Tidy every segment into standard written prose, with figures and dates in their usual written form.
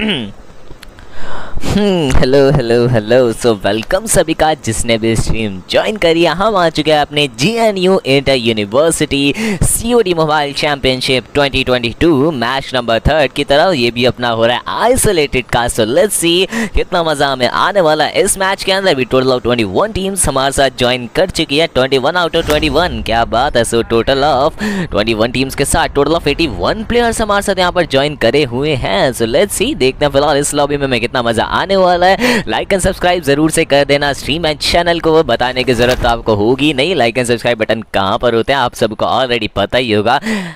Hello hello hello. So welcome सभी का जिसने भी स्ट्रीम ज्वाइन करी। हम आ चुके हैं अपने GNU inter university COD mobile championship 2022 match number 3 की तरफ। ये भी अपना हो रहा है आइसोलेटेड का। सो लेट्स सी कितना मजा हमें आने वाला है इस मैच के अंदर भी। टोटल ऑफ 21 टीम्स हमारे साथ ज्वाइन कर चुकी है, 21 आउट ऑफ 21। क्या बात है। सो टोटल ऑफ 21 टीम्स के साथ टोटल ऑफ 81 प्लेयर्स हमारे साथ यहाँ पर ज्वाइन करे हुए हैं। सो लेट्स सी, देखते हैं फिलहाल इस लॉबी में कितना मजा आने वाला है। लाइक एंड सब्सक्राइब जरूर से कर देना। स्ट्रीम एंड चैनल को बताने की जरूरत आपको होगी नहीं, लाइक एंड सब्सक्राइब बटन कहाँ पर होते हैं आप सबको ऑलरेडी पता ही होगा।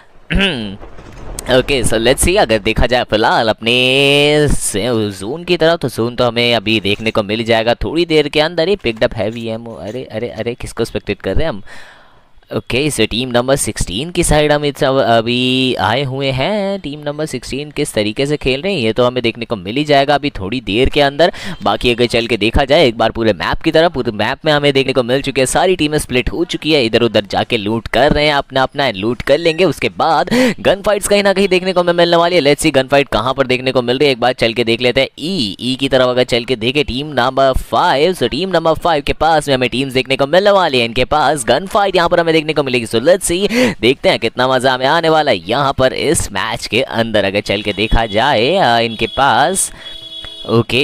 ओके सो लेट्स सी, अगर देखा जाए फिलहाल अपने जोन की तरफ, तो जोन तो हमें अभी देखने को मिल जाएगा थोड़ी देर के अंदर ही। Picked up heavy ammo. अरे अरे अरे, किसको स्पेक्टेट कर रहे हैं हम। ओके सो टीम नंबर 16 की साइड हम अभी आए हुए हैं। टीम नंबर 16 किस तरीके से खेल रहे हैं ये तो हमें देखने को मिल ही जाएगा अभी थोड़ी देर के अंदर। बाकी अगर चल के देखा जाए एक बार पूरे मैप की तरफ, पूरे मैप में हमें देखने को मिल चुकी है सारी टीमें स्प्लिट हो चुकी है। इधर उधर जाके लूट कर रहे हैं, अपना अपना लूट कर लेंगे। उसके बाद गन फाइट्स कहीं ना कहीं देखने को मिलने वाली है। लेट्स सी गन फाइट कहाँ पर देखने को मिल रही है, एक बार चल के देख लेते हैं। ई की तरफ अगर चल के देखे टीम नंबर 5, तो टीम नंबर 5 के पास में हमें टीम्स देखने को मिलने वाली है। इनके पास गन फाइट यहाँ पर हमें देखने को मिलेगी। सो लेट्स सी, देखते हैं कितना मजा हमें आने वाला है यहाँ पर इस मैच के अंदर। अगर चल के देखा जाए इनके पास ओके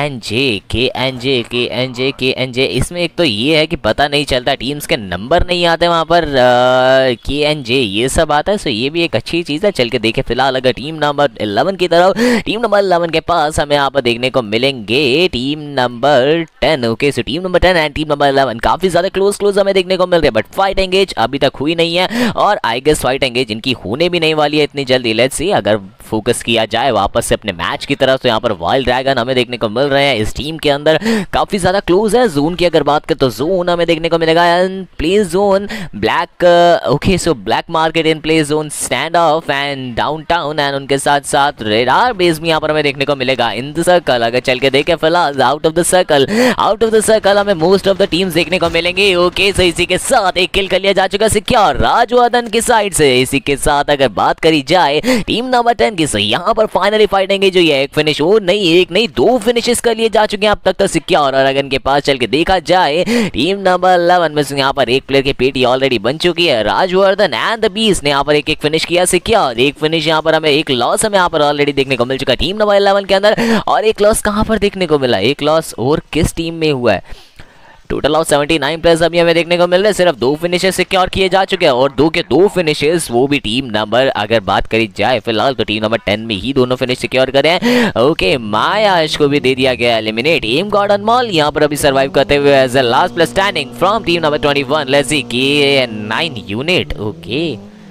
के एन जे इसमें एक तो ये है कि पता नहीं चलता, टीम्स के नंबर नहीं आते वहाँ पर। KNJ ये सब आता है। सो ये भी एक अच्छी चीज़ है। चल के देखे फिलहाल अगर टीम नंबर 11 की तरफ, टीम नंबर 11 के पास हमें यहाँ पर देखने को मिलेंगे team number 10। Okay so team number 10 and team number 11 काफ़ी ज़्यादा क्लोज हमें देखने को मिल रहे हैं। बट फाइट एंगेज अभी तक हुई नहीं है और आई गेस फाइट एंगेज इनकी होने भी नहीं वाली है इतनी जल्दी। लेट्स सी, अगर फोकस किया जाए वापस से अपने मैच की तरफ, तो यहाँ पर वाइल्ड ड्रैगन हमें देखने को मिल रहे हैं इस टीम के अंदर। काफी ज्यादा क्लोज है। जोन की अगर बात करें तो जोन हमें देखने को मिलेगा and play zone black. Okay so black market in play zone, stand off and downtown and उनके साथ साथ रेडार बेस भी यहाँ पर हमें देखने को मिलेगा इन द सर्कल। अगर चल के देखें फिलहाल आउट ऑफ द सर्कल हमें मोस्ट ऑफ द टीम्स देखने को मिलेंगे। ओके सो इसी के साथ एक किल कर लिया जा चुका सिक्योर राजवर्धन की साइड से। इसी के साथ अगर बात करी जाए टीम नंबर 10 की, सो यहाँ पर फाइनली फाइटेंगे जो ये एक फिनिश हो नहीं, एक नहीं दो फिनिशेस कर लिए जा चुके हैं अब तक तो सिक्योर। और अगर इनके पास चल के देखा जाए टीम नंबर 11 में, यहाँ पर एक प्लेयर की पेटी ऑलरेडी बन चुकी है। राजवर्धन एंड द बीस्ट ने यहाँ पर एक फिनिश किया सिक्योर। एक फिनिश यहाँ पर हमें, एक लॉस हमें यहाँ पर ऑलरेडी देखने को मिल चुका है टीम नंबर 11 के अंदर। और एक लॉस कहाँ पर देखने को मिला, एक लॉस और किस टीम में हुआ है। टोटल ऑफ 79 प्लेयर्स अभी हमें देखने को मिल रहे हैं। सिर्फ 2 फिनिशेस सिक्योर किए जा चुके हैं और 2 के 2 फिनिशेस वो भी टीम नंबर, अगर बात करी जाए फिलहाल तो टीम नंबर 10 में ही दोनों फिनिश सिक्योर करे हैं। ओके मायाश को भी दे दिया गया एलिमिनेट। एम गॉर्डन मॉल यहाँ पर अभी सर्वाइव करते हुए as a last place standing from team number 21। Let's see K9 unit. Okay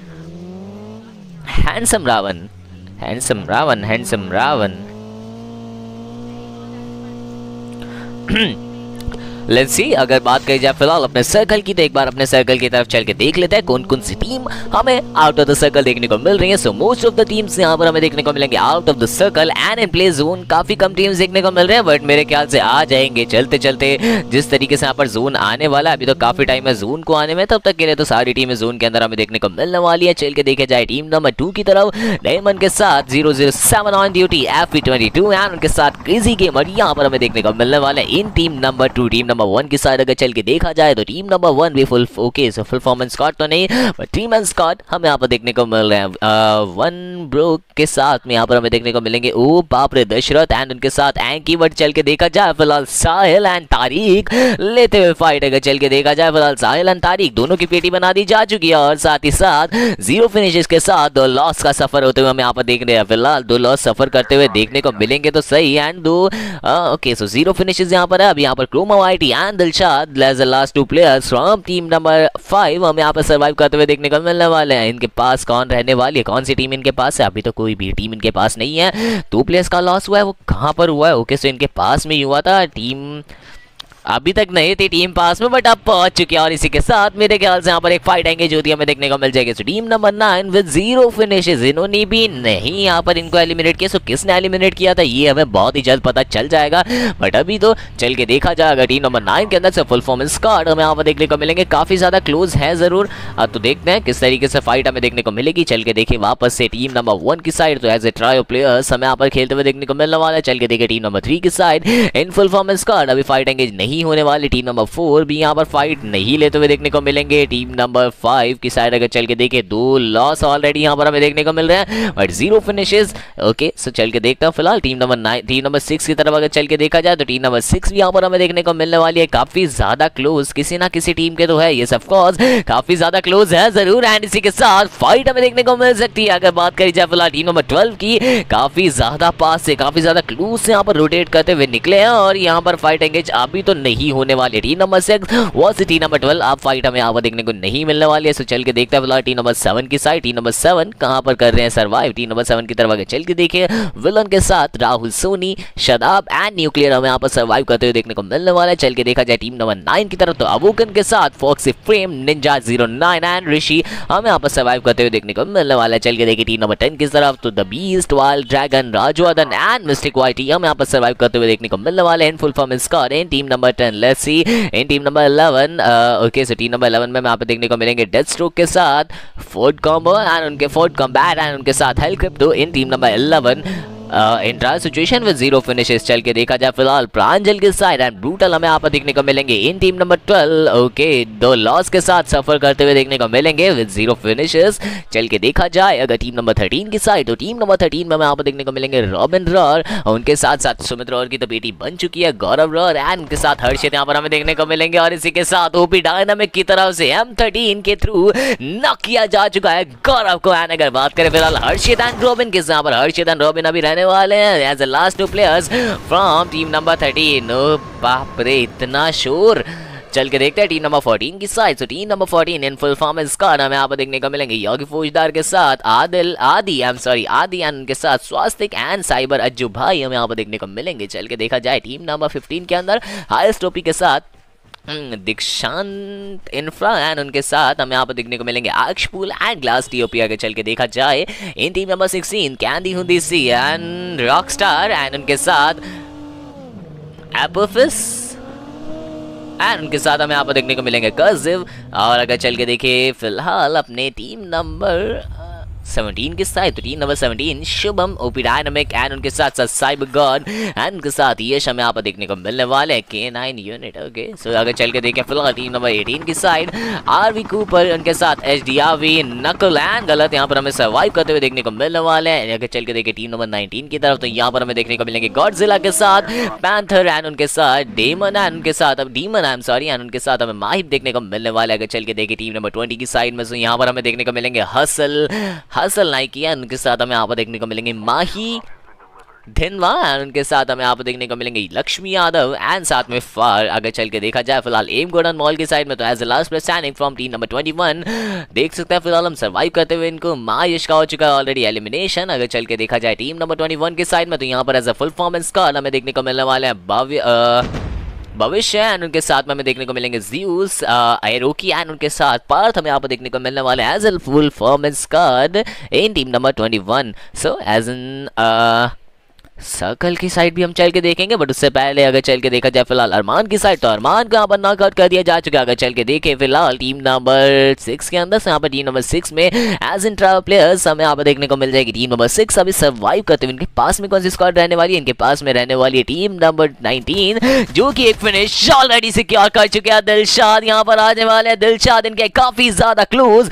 handsome Ravan let's see, अगर बात करी जाए फिलहाल अपने सर्कल की, तो एक बार अपने सर्कल की तरफ चल के देख लेते हैं कौन कौन सी टीम हमें आउट ऑफ द सर्कल देखने को मिल रही है। So most of the teams यहाँ पर हमें देखने को मिलेंगे out of the circle and in play zone. काफी कम टीम्स देखने को मिल रहे हैं बट मेरे ख्याल से आ जाएंगे चलते चलते। जिस तरीके से यहाँ पर जोन आने वाला है, अभी तो काफी टाइम है जोन को आने में, तब तक के लिए तो सारी टीमें जोन के अंदर हमें देखने को मिलने वाली है। चल के देखे जाए टीम नंबर 2 की तरफ, डायमंड के साथ 007 ऑन ड्यूटी, FP22 एंड उनके साथ क्रेजी गेमर यहाँ पर हमें देखने को मिलने वाला है in team number 2। Team number 1 की साइड अगर चल के देखा जाए तो टीम नंबर 1 भी full okay so full performance squad तो नहीं बट 3 मैन स्क्वाड हमें यहाँ पर देखने को मिल रहे हैं। 1 ब्रो के साथ में यहाँ पर हमें देखने को मिलेंगे ओ बाप रे दशरथ एंड उनके साथ एंकी। बट चल के देखा जाए फिलहाल साहिल एंड तारिक लेते हुए फाइट। अगर चल के देखा जाए फिलहाल साहिल एंड तारिक दोनों की पेटी बना दी जा चुकी है और साथ ही साथ 0 फिनिशेस के साथ 2 लॉस का सफर होते हुए हमें यहाँ पर देख रहे हैं। फिलहाल 2 लॉस सफर करते हुए देखने को मिलेंगे तो सही एंड 2 ओके सो 0 फिनिशेस यहाँ पर है। अब यहाँ पर chroma whitey and Dilshad as the last 2 players from team number 5 हमें यहाँ पर सर्वाइव करते हुए देखने को मिलने वाले हैं। इनके पास कौन रहने वाली है, कौन सी टीम इनके पास है, अभी तो कोई भी टीम इनके पास नहीं है। 2 प्लेयर्स का लॉस हुआ है, वो कहाँ पर हुआ है। ओके सो इनके पास में ही हुआ था टीम अभी तक नहीं थी टीम पास में बट अब पहुंच चुकी है और इसी के साथ मेरे ख्याल से यहाँ पर एक फाइट एंगेज होती है हमें देखने को मिल जाएगी। So team number 9 with 0 finishes, इन्होंने भी नहीं यहाँ पर इनको एलिमिनेट किया। सो किसने एलिमिनेट किया था ये हमें बहुत ही जल्द पता चल जाएगा, बट अभी तो चल के देखा जाएगा। टीम नंबर 9 के अंदर से फुल परफॉर्मेंस कार्ड हमें यहाँ पर देखने को मिलेंगे, काफी ज्यादा क्लोज है जरूर। तो देखते हैं किस तरीके से फाइट हमें देखने को मिलेगी। चल के देखिए वापस से टीम नंबर 1 की साइड, तो एज ए ट्रायो प्लेयर्स हमें यहाँ पर खेलते हुए देखने को मिलने वाला है। चल के देखिए टीम नंबर 3 की side in full performance card, अभी फाइट एंगेज नहीं होने वाली। टीम नंबर 4 भी यहाँ पर फाइट नहीं लेते हुए देखने को मिलेंगे। टीम नंबर 5 की साइड अगर चल के देखें 2 लॉस ऑलरेडी यहाँ पर हमें देखने को मिल रहे हैं बट 0 फिनिशेस। ओके सो चल के देखता हूँ फिलहाल टीम नंबर 6 की तरफ अगर चल के देखा जाए तो टीम नंबर 6 भी यहाँ पर हमें देखने को मिलने वाली है, काफी ज्यादा क्लोज किसी ना किसी टीम के तो है ये, ऑफ कोर्स काफी ज्यादा क्लोज है जरूर। एंड इसी के साथ फाइट हमें देखने को मिल सकती है। अगर बात करी जाए फिलहाल टीम नंबर 12 की, काफी ज्यादा पास से काफी ज्यादा क्लोज से यहाँ पर रोटेट करते हुए निकले हैं और यहाँ पर फाइट एंगेज अभी तो नहीं होने वाली। Team number 6 versus team number 12 आप फाइट हमें यहाँ पर देखने को नहीं मिलने वाली है। सो चल के देखते हैं फिलहाल टीम नंबर 7 की साइड, टीम नंबर 7 कहां पर कर रहे हैं सर्वाइव। टीम नंबर 7 की तरफ आगे चल के देखिए विलन के साथ राहुल सोनी, शादाब एंड न्यूक्लियर हमें यहाँ पर सर्वाइव करते हुए देखने को मिलने वाला है। चल के देखा जाए टीम नंबर 9 की तरफ तो अवोकन के साथ foxy frame, ninja 09 and Rishi हमें यहाँ पर सर्वाइव करते हुए देखने को मिलने वाला है। चल के देखिए टीम नंबर 10 की तरफ तो the beast, wild dragon, Rajvardhan and mystic whitey हम यहाँ पर सर्वाइव करते हुए देखने को मिलने वाले हैं in full performance card. In team number 10 let's see in team number 11 okay so team number 11 में यहाँ पे देखने को मिलेंगे डेथ स्ट्रोक के साथ फोर्ड कॉम्बो एंड उनके फोर्ड कॉम्बैट एंड उनके साथ hell crypto. In team number 11 in trial situation with 0 finishes. चल के देखा जाए फिलहाल प्रांजल के साइड एंड ब्रूटल हमें यहाँ पर देखने को मिलेंगे। In team number 12 okay 2 loss के साथ सफर करते हुए देखने को मिलेंगे विद 0 फिनिशेस। चल के देखा जाए अगर टीम नंबर 13 की साइड, तो टीम नंबर 13 में हमें यहाँ पर देखने को मिलेंगे रॉबिन रॉर, उनके साथ साथ सुमित रॉर की तो बेटी बन चुकी है गौरव रॉर एंड उनके साथ हर्षित यहाँ पर हमें देखने को मिलेंगे। और इसी के साथ ओपी डायनामिक की तरफ से M13 के थ्रू नॉक किया जा चुका है गौरव को। एंड अगर बात करें फिलहाल हर्षित एंड रॉबिन के, यहाँ पर हर्षित एंड रॉबिन अभी रहने वाले हैं the last 2 players from team number 13। बाप रे इतना शोर। चल के देखते हैं टीम नंबर 14 की side. Team number 14 in full performance card हमें यहाँ पर देखने को मिलेंगे योगी फौजदार के साथ आदि एंड उनके साथ स्वास्तिक एंड साइबर अज्जू भाई हमें यहाँ पर देखने को मिलेंगे। चल के देखा जाए टीम नंबर 15 के अंदर हाईएस्ट टोपी के साथ दीक्षांत इंफ्रा एंड उनके साथ हमें यहाँ पर देखने को मिलेंगे अक्षपुल एंड ग्लास टीओपी। आगे चल के देखा जाए इन टीम नंबर 16 कैंडी हुंदीसी एंड रॉकस्टार एंड उनके साथ एपोफिस एंड उनके साथ हमें यहाँ पर देखने को मिलेंगे कर्जिव। और अगर चल के देखें फिलहाल अपने टीम नंबर 17 के साथ, तो team number 17 Shubham, OP dynamic and उनके साथ साथ साइबर गॉड एंड उनके साथ यश हमें यहाँ पर देखने को मिलने वाले हैं K9 यूनिट। ओके सो अगर चल के देखें फिलहाल टीम नंबर 18 की साइड आरवी कूपर, उनके साथ HDRV नकल एंड गलत यहाँ पर हमें सर्वाइव करते हुए देखने को मिलने वाले हैं। अगर चल के देखें टीम नंबर 19 की तरफ, तो यहाँ पर हमें देखने को मिलेंगे गॉडजिला के साथ पैंथर एंड उनके साथ डेमन एंड उनके साथ एंड उनके साथ हमें माहिब देखने को मिलने वाले। अगर चल के देखें टीम नंबर 20 की साइड में, तो यहाँ पर हमें देखने को मिलेंगे हसल नाइकी एंड उनके साथ हमें यहाँ पर देखने को मिलेंगे माही धिनवा एंड उनके साथ हमें यहाँ पर देखने को मिलेंगे लक्ष्मी यादव एंड साथ में फार। अगर चल के देखा जाए फिलहाल एम गोल्डन मॉल की साइड में, तो as the last player standing from team number 21 देख सकते हैं फिलहाल हम सर्वाइव करते हुए इनको यश का हो चुका है ऑलरेडी एलिमिनेशन। अगर चल के देखा जाए टीम नंबर 21 की साइड में, तो यहाँ पर as a full performance card हमें देखने को मिलने वाले हैं भविष्य एंड उनके साथ में हमें देखने को मिलेंगे ज़्यूस एरोकी एंड उनके साथ पार्थ हमें यहाँ पर देखने को मिलने वाले as a full performance card in team number 21। So as an circle की साइड भी हम चल के देखेंगे, बट उससे पहले अगर चल के देखा जाए फिलहाल अरमान की साइड, तो अरमान को यहाँ पर नॉकआउट कर दिया जा चुका है। अगर चल के देखें फिलहाल टीम नंबर 6 के अंदर से, यहाँ पर टीम नंबर 6 में एज इन ट्रायल प्लेयर्स हमें यहाँ पर देखने को मिल जाएगी टीम नंबर 6 अभी सर्वाइव करते हुए। इनके पास में कौन सी स्क्वाड रहने वाली है? इनके पास में रहने वाली है टीम नंबर 19 जो कि एक फिनिश ऑलरेडी सिक्योर कर चुके हैं। दिलशाद यहाँ पर आने वाले हैं, दिलशाद इनके काफी ज्यादा close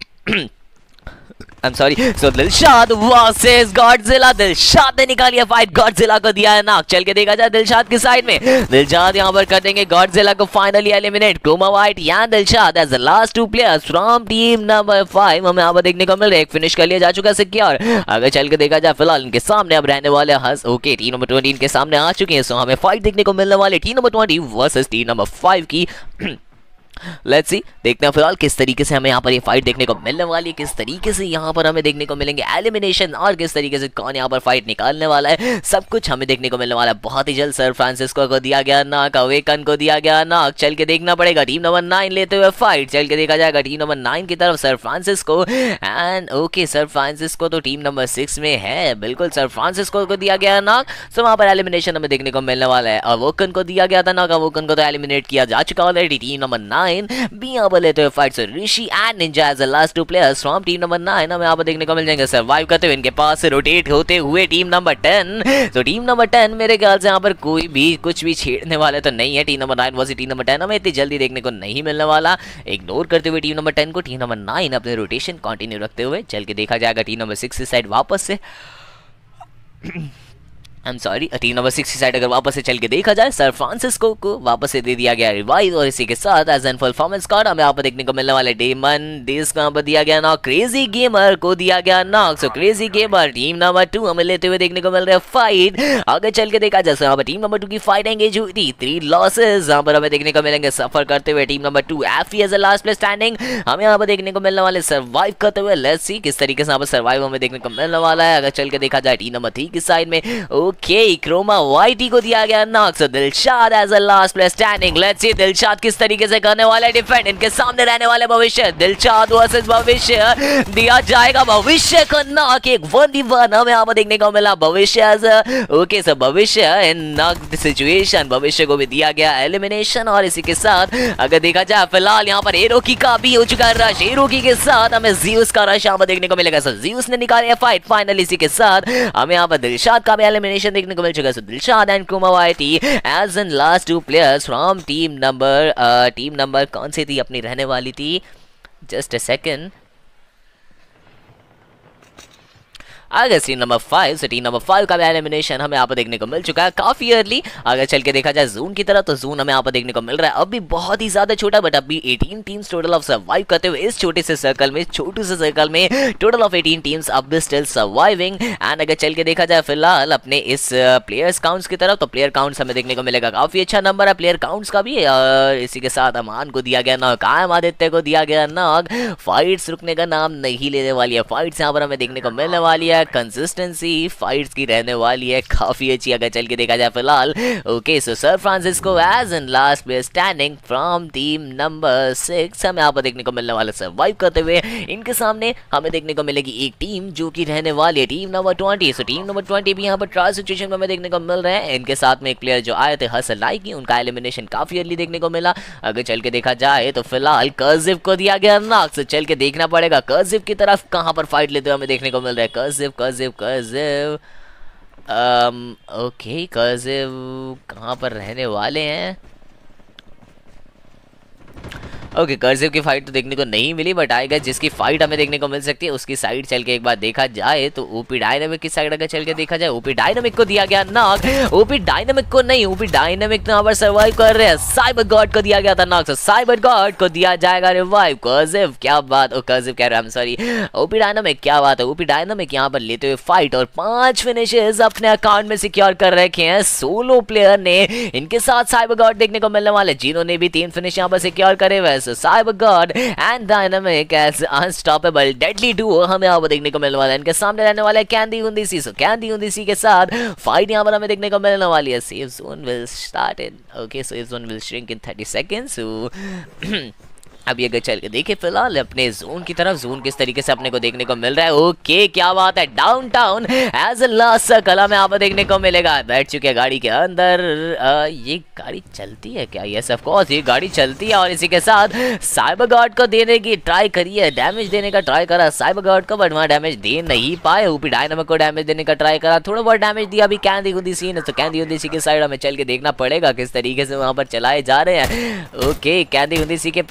I'm sorry, so Dilshad versus Godzilla, Dilshad ने निकाली है फाइट, गॉडजिला को दिया है नॉक। चल के देखा जाए दिलशाद की साइड में, दिलशाद यहाँ पर कर देंगे गॉडजिला को फाइनली एलिमिनेट। क्रोमा वाइट या Dilshad as the last 2 players from team number 5 हमें यहाँ पर देखने को मिल रहा है। एक फिनिश कर लिया जा चुका है सिक्योर। अगर चल के देखा जाए फिलहाल इनके सामने अब रहने वाले हस ओके टीम नंबर 20 इनके सामने आ चुके हैं। सो हमें फाइट देखने को मिलने वाली team number 20 versus team number 5 की। लेट्स सी, देखते हैं फिलहाल किस तरीके से हमें यहाँ पर ये फाइट देखने को मिलने वाली है, किस तरीके से यहाँ पर हमें देखने को मिलेंगे एलिमिनेशन और किस तरीके से कौन यहाँ पर फाइट निकालने वाला है, सब कुछ हमें देखने को मिलने वाला है बहुत ही जल्द। सर फ्रांसिस्को को दिया गया नॉक, अवेकन को दिया गया नॉक, चल के देखना पड़ेगा टीम नंबर 9 लेते हुए फाइट, चल के देखा जाएगा टीम नंबर 9 की तरफ sir Francisco and okay sir Francisco तो टीम नंबर 6 में है, बिल्कुल सर फ्रांसिस्को को दिया गया नॉक, सो वहाँ पर एलिमिनेशन हमें देखने को मिलने वाला है। अवोकन को दिया गया था नॉक, अवोकन को तो एलिमिनेट किया जा चुका ऑलरेडी, टीम नंबर 9 भी यहाँ पर लेते हुए fight. So Rishi and ninja as the last two players from team number 9 हमें यहाँ पर देखने को मिल जाएंगे सर्वाइव करते हुए इनके पास से रोटेट होते हुए टीम नंबर 10। तो टीम नंबर 10 मेरे ख्याल से यहाँ पर कोई भी कुछ भी छेड़ने वाले तो नहीं है, team number 9 versus team number 10 हमें इतनी जल्दी देखने को नहीं मिलने वाला। इग्नोर करते हुए टीम नंबर 10 को टीम नंबर 9 अपने रोटेशन कंटिन्यू रखते हुए चल के देखा जाएगा टीम नंबर 6 साइड वापस से I am sorry team number 6 की साइड अगर वापस से चल के देखा जाए सर फ्रांसिस्को को वापस से दे दिया गया रिवाइव और इसी के साथ एज एन परफॉर्मेंस कार्ड हमें यहाँ पर देखने को मिलने वाले डेमन डिस को यहाँ पर दिया गया नॉक, क्रेजी गेमर को दिया गया knock. So crazy gamer team number 2 हमें लेते हुए देखने को मिल रहा है फाइट। आगे चल के देखा जाए यहाँ पर टीम नंबर 2 की फाइट एंगेज हुई थी, 3 लॉसेज यहाँ पर हमें देखने को मिलेंगे सफर करते हुए team number 2 Effie as a last place standing हमें यहाँ पर देखने को मिलने वाले सर्वाइव करते हुए। लेट्स सी किस तरीके से यहाँ पर सर्वाइव हमें देखने को मिलने वाला है। अगर चल के देखा जाए टीम नंबर 3 की साइड में ओके क्रोमा वाइटी को दिया गया knock, so Dilshad as a last place standing. Let's see Dilshad किस तरीके से करने वाला है डिफेंड, इनके सामने रहने वाले भविष्य, दिलशाद वर्सेस भविष्य दिया जाएगा भविष्य को नॉक, एक 1v1 हमें यहाँ पर देखने को मिला भविष्य एज ओके सो भविष्य इन नॉक सिचुएशन, भविष्य को भी दिया गया एलिमिनेशन। और इसी के साथ अगर देखा जाए फिलहाल यहाँ पर एरोकी का भी हो चुका है रश, एरोकी के साथ हमें ज़ीउस का रश यहाँ पर देखने को मिलेगा। सो ज़ीउस ने निकाली है फाइट फाइनल, इसी के साथ हमें यहाँ पर दिलशाद का भी एलिमिनेशन देखने को मिल चुका है। Dilshad and chroma whitey as an last 2 players from team number कौन सी थी अपनी रहने वाली थी, जस्ट अ सेकंड, अगर टीम नंबर 5 से टीम नंबर 5 का भी एलिमिनेशन हमें यहाँ पर देखने को मिल चुका है काफी अर्ली। अगर चल के देखा जाए जोन की तरफ तो जोन हमें यहाँ पर देखने को मिल रहा है अभी बहुत ही ज्यादा छोटा, बट अभी 18 टीम्स टोटल ऑफ सर्वाइव करते हुए इस छोटे से सर्कल में, छोटे से सर्कल में टोटल ऑफ 18 टीम्स अब भी स्टिल सर्वाइविंग। एंड अगर चल के देखा जाए फिलहाल अपने इस प्लेयर्स काउंट्स की तरफ तो प्लेयर काउंट्स हमें देखने को मिलेगा काफी अच्छा नंबर है प्लेयर काउंट्स का भी। इसी के साथ अमान को दिया गया नॉक, कायम आदित्य को दिया गया नॉक, फाइट्स रुकने का नाम नहीं लेने वाली है, फाइट्स यहाँ पर हमें देखने को मिलने वाली है, कंसिस्टेंसी फाइट्स की रहने वाली है काफी अच्छी। अगर चल के देखा जाए फिलहाल okay so sir Francisco as in last player standing from team number 6 हमें यहाँ पर देखने को मिलने वाला सर्वाइव करते हुए। इनके सामने हमें देखने को मिलेगी एक टीम जो कि रहने वाली है team number 20। So team number 20 भी यहाँ पर ट्रायल सिचुएशन में हमें देखने को मिल रहे हैं। इनके साथ में एक प्लेयर जो आए थे हसन लाइकी, उनका एलिमिनेशन काफी अर्ली देखने को मिला। अगर चल के देखा जाए तो फिलहाल कर्जिव को दिया गया नॉक, सो चल के देखना पड़ेगा कर्जिव की तरफ कहां पर फाइट लेते हुए हमें देखने को मिल रहा है। कर्जिव ओके कर्जिव कहां पर रहने वाले हैं, ओके कर्जिव की फाइट तो देखने को नहीं मिली, बट आएगा जिसकी फाइट हमें देखने को मिल सकती है उसकी साइड चल के एक बार देखा जाए तो ओपी डायनामिक की साइड अगर चल के देखा जाए ओपी डायनामिक को दिया गया नॉक, ओपी डायनामिक को नहीं, ओपी डायनामिक तो यहाँ पर सर्वाइव कर रहे हैं, साइबर गॉड को दिया गया था नॉक, साइबर गॉड को दिया जाएगा रिवाइव। कर्जिव क्या बात, कर्जिव कह रहा है सॉरी ओपी डायनामिक, क्या बात है, ओपी डायनामिक यहाँ पर लेते हुए फाइट और 5 फिनिशेस अपने अकाउंट में सिक्योर कर रखे हैं सोलो प्लेयर ने। इनके साथ साइबर गॉड देखने को मिलने वाले जिन्होंने भी 3 फिनिश यहाँ पर सिक्योर करे हुए। Cyber god and dynamic as unstoppable deadly duo हमें यहाँ पर देखने को मिलने वाला है। इनके सामने रहने वाला है कैंडी उंदीसी, सो कैंडी उंदीसी के साथ फाइट यहाँ पर हमें देखने को मिलने वाली है। Safe zone will start in okay, safe zone will shrink in 30 seconds. So अभी अगर चल के देखिए फिलहाल अपने जोन की तरफ, जोन किस तरीके से अपने को देखने को मिल रहा है। ओके क्या बात है, downtown as a last circle हमें यहाँ पर देखने को मिलेगा। बैठ चुके हैं गाड़ी के अंदर, ये गाड़ी चलती है क्या? यस ऑफ कोर्स ये गाड़ी चलती है। और इसी के साथ साइबर गार्ड को देने की ट्राई करिए, डैमेज देने का ट्राई करा साइबर गार्ड को, बट वहाँ डैमेज दे नहीं पाए। ओपी डायनामिक को डैमेज देने का ट्राई करा, थोड़ा बहुत डैमेज दिया। अभी कैंडी उंदीसी ने, तो कैंडी उंदीसी की साइड हमें चल के देखना पड़ेगा किस तरीके से वहाँ पर चलाए जा रहे हैं। ओके कैंडी उंदीसी के पास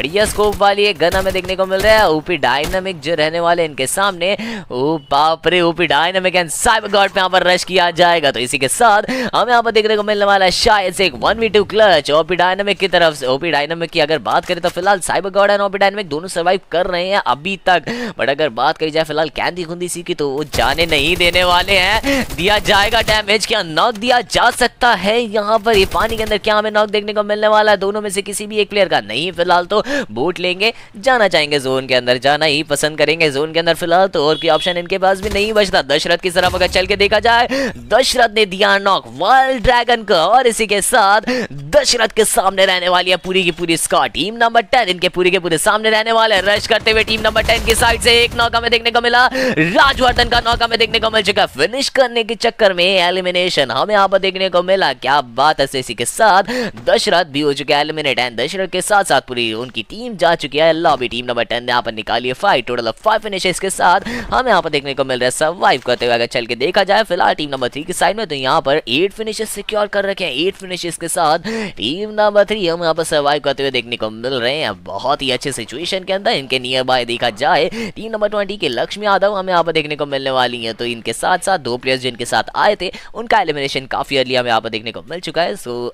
बढ़िया स्कोप वाली एक गन हमें देखने को मिल रहा है। ओपी डायनामिक जो रहने वाले इनके सामने, ओ बाप रे, OP dynamic and cyber god पे यहाँ पर रश किया जाएगा। तो इसी के साथ हमें यहाँ पर देखने को मिलने वाला है शायद से एक 1v2 क्लच ओपी डायनामिक की तरफ से। ओपी डायनामिक की अगर बात करें तो फिलहाल cyber god and OP dynamic दोनों सर्वाइव कर रहे हैं अभी तक, बट अगर बात करी जाए फिलहाल कैंडी खुंदी सी की तो वो जाने नहीं देने वाले हैं। दिया जाएगा डैमेज, क्या नॉक दिया जा सकता है यहाँ पर? ये पानी के अंदर क्या हमें नॉक देखने को मिलने वाला है? दोनों में से किसी भी एक प्लेयर का नहीं, फिलहाल तो बोट लेंगे, जाना चाहेंगे जोन के अंदर, जाना ही पसंद करेंगे जोन के अंदर फिलहाल तो, और कोई ऑप्शन इनके पास भी नहीं बचता। दशरथ की तरफ अगर चल के देखा जाए, दशरथ ने दिया नॉक वाइल्ड ड्रैगन को, और इसी के साथ दशरथ के सामने रहने वाली है पूरी की पूरी स्क्वाड। टीम नंबर 10 इनके पूरे के पूरे सामने रहने वाले, रश करते हुए टीम नंबर 10 की साइड से एक नॉक हमें देखने को मिला, राजवर्धन का नॉक हमें देखने को मिल चुका। फिनिश करने के चक्कर में एलिमिनेशन हमें यहाँ पर देखने को मिला, क्या बात है। इसी के साथ दशरथ भी हो चुका है एलिमिनेट, एंड दशरथ के साथ साथ पूरी उनकी टीम जा चुकी है लॉबी। टीम नंबर 10 ने यहाँ पर निकाली है फाइट, टोटल ऑफ 5 फिनिशेस के साथ हमें यहाँ पर देखने को मिल रहा है सर्वाइव करते हुए। अगर चल के देखा जाए फिलहाल टीम नंबर 3 की साइड में, तो यहाँ पर 8 फिनिशेस सिक्योर कर रखे हैं। 8 फिनिशेस के साथ टीम नंबर 3 हम यहाँ पर सर्वाइव करते हुए देखने को मिल रहे हैं बहुत ही अच्छे सिचुएशन के अंदर। इनके नियर बाय देखा जाए टीम नंबर 20 के लक्ष्मी यादव हमें यहाँ पर देखने को मिलने वाली है, तो इनके साथ साथ 2 प्लेयर्स जिनके साथ आए थे उनका एलिमिनेशन काफी अर्ली हमें यहाँ पर देखने को मिल चुका है। सो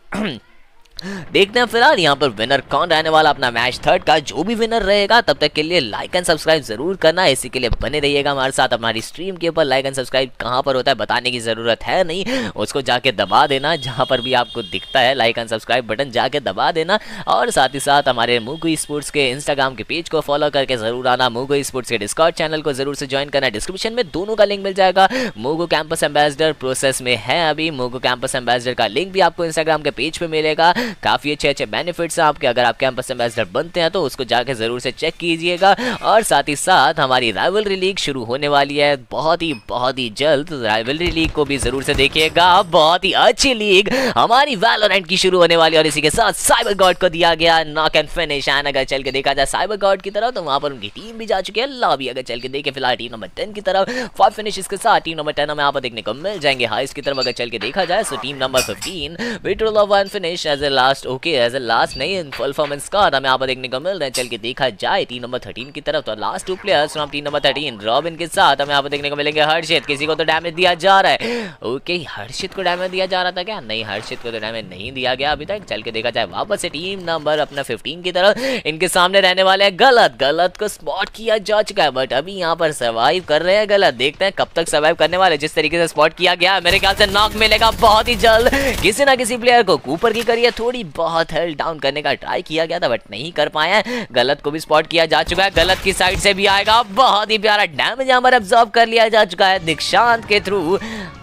देखते हैं फिलहाल यहाँ पर विनर कौन रहने वाला अपना मैच थर्ड का। जो भी विनर रहेगा तब तक के लिए लाइक एंड सब्सक्राइब जरूर करना, इसी के लिए बने रहिएगा हमारे साथ। हमारी स्ट्रीम के ऊपर लाइक एंड सब्सक्राइब कहाँ पर होता है बताने की जरूरत है नहीं, उसको जाके दबा देना, जहाँ पर भी आपको दिखता है लाइक एंड सब्सक्राइब बटन जाके दबा देना। और साथ ही साथ हमारे मुगु स्पोर्ट्स के इंस्टाग्राम के पेज को फॉलो करके जरूर आना। मुगु स्पोर्ट्स के डिस्कॉर्ड चैनल को जरूर से ज्वाइन करना, डिस्क्रिप्शन में दोनों का लिंक मिल जाएगा। मुगु कैंपस एम्बेसडर प्रोसेस में है अभी, मुगु कैंपस एम्बेसडर का लिंक भी आपको इंस्टाग्राम के पेज पे मिलेगा। काफी अच्छे बेनिफिट्स हैं आपके, अगर आप कैंपस एम्बेसडर बनते हैं तो उसको जाके जरूर से चेक कीजिएगा। और साथ ही साथ हमारी राइवलरी लीग शुरू होने वाली है बहुत ही जल्द, राइवलरी लीग को भी जरूर से देखिएगा। बहुत ही अच्छी लीग हमारी वैलोरेंट की शुरू होने वाली है। और इसी के साथ साइबर गॉड को दिया गया नॉक एंड फिनिश, एंड अगर चल के देखा जाए साइबर गॉड की तरफ तो वहां पर उनकी टीम भी जा चुकी है लॉबी। अगर चल के देखे फिलहाल टीम नंबर 10 की तरफ 5 फिनिशेस के साथ टीम नंबर 10 हमें यहाँ पर देखने को मिल जाएंगे। हाइस्ट की तरफ अगर चल के देखा जाए तो team number 15 with total of 1 finish as a last, okay as a last नहीं परफॉर्मेंस कार्ड हमें यहाँ पर देखने को मिल रहा है। चल के देखा जाए टीम नंबर 13 की तरफ तो last 2 players from team number 13 Robin के साथ हमें यहाँ पर देखने को मिलेंगे हर्षित। किसी को तो डैमेज दिया जा रहा है, ओके हर्षित को डैमेज दिया जा रहा था क्या? नहीं, हर्षित को तो डैमेज नहीं दिया गया अभी तक। चल के देखा जाए वापस से टीम नंबर अपना 15 की तरफ, इनके सामने रहने वाले हैं गलत को स्पॉट किया जा चुका है, बट अभी यहाँ पर सर्वाइव कर रहे हैं गलत। देखते हैं कब तक सर्वाइव करने वाले। जिस तरीके से स्पॉट किया गया मेरे ख्याल से नॉक मिलेगा बहुत ही जल्द किसी ना किसी प्लेयर को। कूपर की करिए थोड़ी बहुत हेल्थ डाउन करने का ट्राई किया गया था बट नहीं कर पाए हैं। गलत को भी स्पॉट किया जा चुका है, गलत की साइड से भी आएगा। बहुत ही प्यारा डैमेज यहाँ पर अब्सॉर्ब कर लिया जा चुका है दीक्षांत के थ्रू।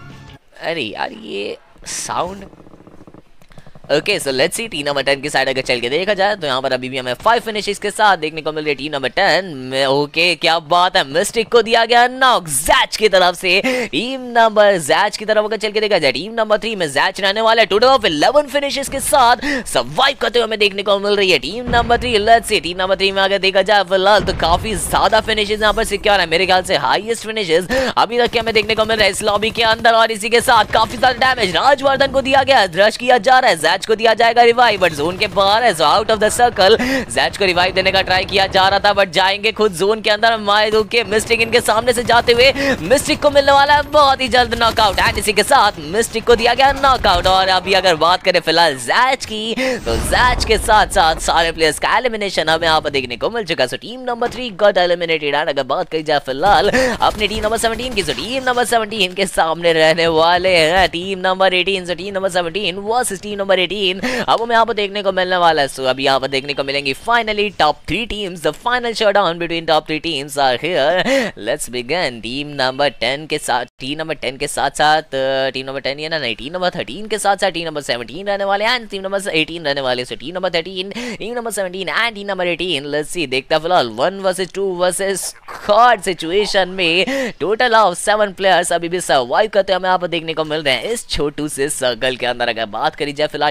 अरे यार ये sound, okay so let's see team number 10 की साइड अगर चल के देखा जाए तो यहाँ पर अभी भी हमें 5 फिनिशेस के साथ देखने को मिल रही है टीम नंबर 10 में। ओके क्या बात है, मिस्टिक को दिया गया नॉक जैच की तरफ से। टीम नंबर जैच की तरफ अगर चल के देखा जाए टीम नंबर 3 में जैच रहने वाला है। टोटल ऑफ 11 फिनिशेस के साथ सर्वाइव करते हुए हमें देखने को मिल रही है team number 3। Let's see team number 3 में अगर देखा जाए फिलहाल तो काफी ज्यादा फिनिशेस यहाँ पर सिक्योर है, मेरे ख्याल से हाईएस्ट फिनिशेस अभी तक हमें देखने को मिल रहा है इस लॉबी के अंदर। और इसी के साथ काफी ज्यादा डैमेज राजवर्धन को दिया गया, रश किया जा रहा है, जैच को दिया जाएगा बट जोन के बाहर है, out of the circle. Zach को रिवाइव देने का ट्राई किया जा रहा था बट जाएंगे खुद जोन के अंदर। मायदू के मिस्टिक इनके सामने से जाते हुए मिस्टिक को मिलने वाला है बहुत ही जल्द नॉकआउट, एंड इसी के साथ मिस्टिक को दिया गया नॉकआउट। और अभी अगर बात करें फिलहाल जैच की तो जैच के साथ साथ सारे प्लेयर्स का एलिमिनेशन हमें यहाँ पर देखने को मिल चुका है। So team number 3 got eliminated. And अगर बात करी जाए फिलहाल अपनी टीम नंबर 17 की, तो टीम नंबर 17 के सामने रहने वाले हैं team number 18। So team number 17 versus team number 18 अब हमें यहाँ पर देखने को मिलने वाला है। सो अभी यहाँ पर देखने को मिलेंगी finally top 3 teams. The final showdown between top 3 teams are here. Let's begin. Team number 10 के साथ टीम नंबर 10 के साथ साथ टीम नंबर 10 या नहीं टीम नंबर 13 के साथ साथ टीम नंबर 17 रहने वाले हैं एंड टीम नंबर 18 रहने वाले। So team number 13 team number 17 and team number 18। Let's see देखते हैं फिलहाल 1 वर्सेस 2 वर्सेस स्क्वाड सिचुएशन में टोटल ऑफ 7 प्लेयर्स अभी भी सर्वाइव करते हमें यहाँ पर देखने को मिल रहे हैं इस छोटू से सर्कल के अंदर। अगर बात करी जाए फिलहाल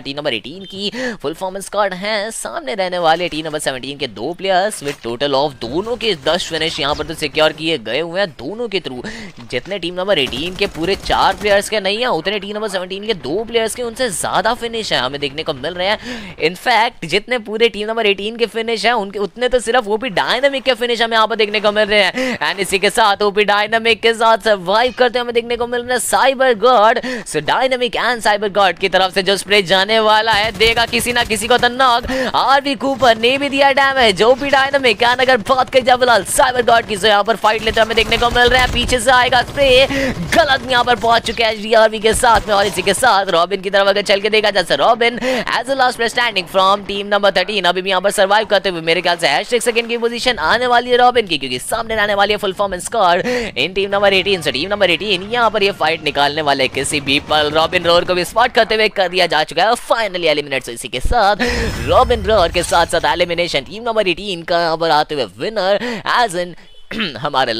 टीम नंबर 18 की फुल फॉर्म स्क्वाड है। सामने रहने वाले टीम नंबर 17 के 2 प्लेयर्स विद टोटल ऑफ दोनों के 10 फिनिश यहाँ पर तो सिक्योर किए गए हुए हैं दोनों के थ्रू। जितने टीम नंबर 18 के पूरे 4 प्लेयर्स के नहीं है, उतने टीम नंबर 17 के 2 प्लेयर्स के उनसे ज्यादा फिनिश है हमें देखने को मिल रहे हैं। इनफैक्ट जितने पूरे टीम नंबर 18 के फिनिश है उनके उतने तो सिर्फ ओपी डायनामिक के फिनिश हमें यहाँ पर देखने को मिल रहे हैं। एंड इसी के साथ ओपी डायनामिक के साथ सर्वाइव करते हमें देखने को मिल रहे हैं cyber god. So dynamic and cyber god की तरफ से जो स्प्रे जाने वाला है देगा किसी ना किसी को तो नॉक। आरवी कूपर ने भी दिया डैमेज। ओपी डायनामिक एंड अगर बात की जाए फिलहाल साइबर गॉड की, यहाँ पर फाइट लेते हमें देखने को मिल रहा है। पीछे से आएगा स्प्रे, गलत यहाँ पर पहुंच चुके हैं आरवी के साथ में। और इसी के साथ रॉबिन की तरफ अगर चल के देखा जाए, Robin as a last player standing from team number 13 अभी भी यहाँ पर सर्वाइव करते हुए मेरे ख्याल से हैशटैग सेकंड की पोजीशन आने वाली है रॉबिन की, क्योंकि सामने रहने वाली है full form score in team number 18 से। टीम नंबर 18 यहाँ पर ये फाइट निकालने वाले किसी भी पल रॉबिन रोर को भी स्पॉट करते हुए कर दिया जा चुका है फाइनली एलिमिनेट। तो इसी के साथ रॉबिन रोर के साथ साथ एलिमिनेशन टीम नंबर 18 का यहाँ पर आते हुए विनर एज इन हमारे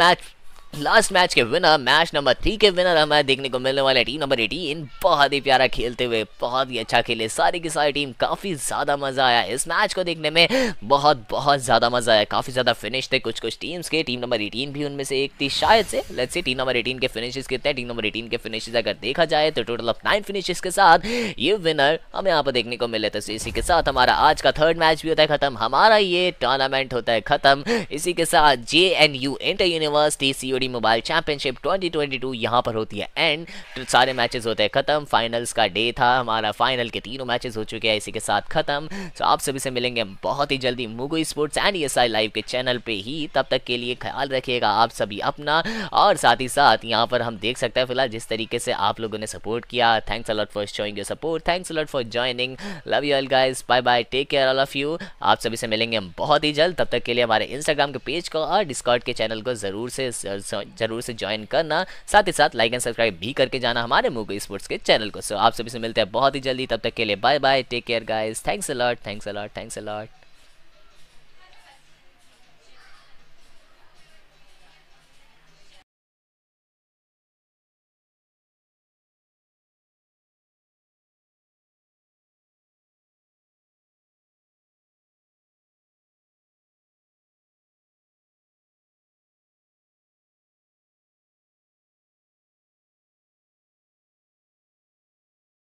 लास्ट मैच के विनर, मैच नंबर 3 के विनर हमें देखने को मिलने वाले टीम नंबर 18। बहुत ही प्यारा खेलते हुए बहुत ही अच्छा खेले सारी की सारी टीम, काफ़ी ज़्यादा मज़ा आया इस मैच को देखने में, बहुत ज़्यादा मज़ा आया। काफ़ी ज़्यादा फिनिश थे कुछ टीम्स के, टीम नंबर 18 भी उनमें से एक थी शायद से। लेट्स सी टीम नंबर 18 के फिनिशेस कितने हैं। टीम नंबर 18 के फिनिशेस अगर देखा जाए तो टोटल ऑफ 9 फिनिशेस के साथ ये विनर हमें यहाँ पर देखने को मिले। तो इसी के साथ हमारा आज का थर्ड मैच भी होता है खत्म, हमारा ये टूर्नामेंट होता है खत्म। इसी के साथ JNU inter university COD mobile championship 2022 यहाँ पर होती है एंड। तो सारे मैचेस होते हैं खत्म, फाइनल्स का डे था हमारा, फाइनल के तीनों मैचेस हो चुके हैं इसी के साथ खत्म। तो आप सभी से मिलेंगे बहुत ही जल्दी Mugu sports and ESI live के चैनल पे ही। तब तक के लिए ख्याल रखिएगा आप सभी अपना, और साथ ही साथ यहाँ पर हम देख सकते हैं फिलहाल जिस तरीके से आप लोगों ने सपोर्ट किया, thanks a lot for showing your support, thanks a lot for joining, love you all guys, bye bye, take care all of you. आप सभी से मिलेंगे हम बहुत ही जल्द, तब तक के लिए हमारे इंस्टाग्राम के पेज को और डिस्कॉर्ड के चैनल को जरूर से ज्वाइन करना, साथ ही साथ लाइक एंड सब्सक्राइब भी करके जाना हमारे मुगु स्पोर्ट्स के चैनल को। सो आप सभी से मिलते हैं बहुत ही जल्दी, तब तक के लिए bye bye, take care guys, thanks a lot, thanks a lot, thanks a lot.